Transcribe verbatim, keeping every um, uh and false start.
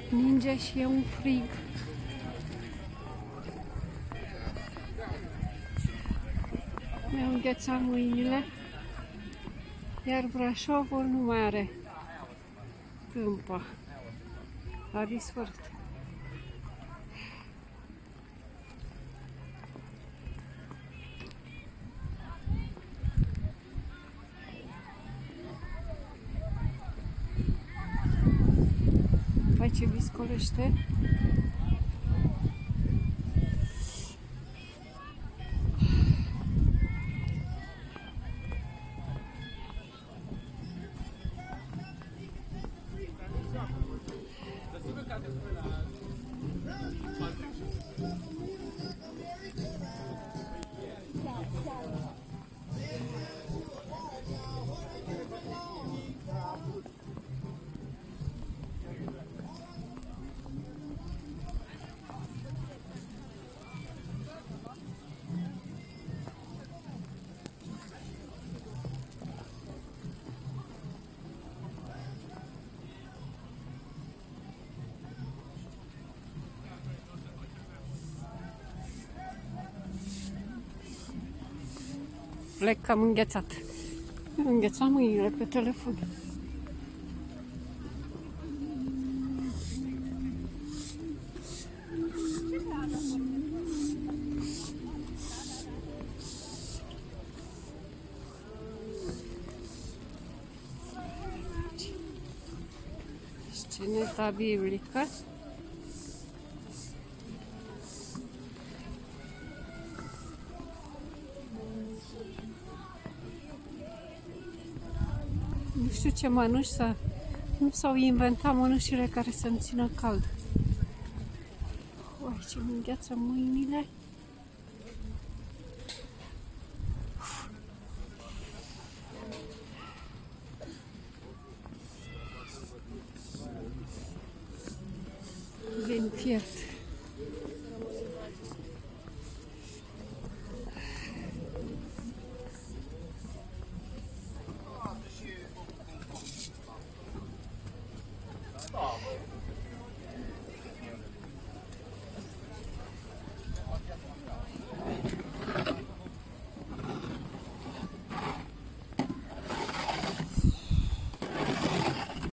Ninge și e un frig. Mi-au înghețat mâinile, iar Brașovul nu mai are câmpă. A dispărut. Hai ce viscorește. Plec cam înghețat. Înghețam mâinile pe telefon. Sceneta biblică. Nu știu ce mănuși să... Nu s-au inventat mănușile care să-mi țină cald. Uai, ce mi îngheață mâinile. Din fiert.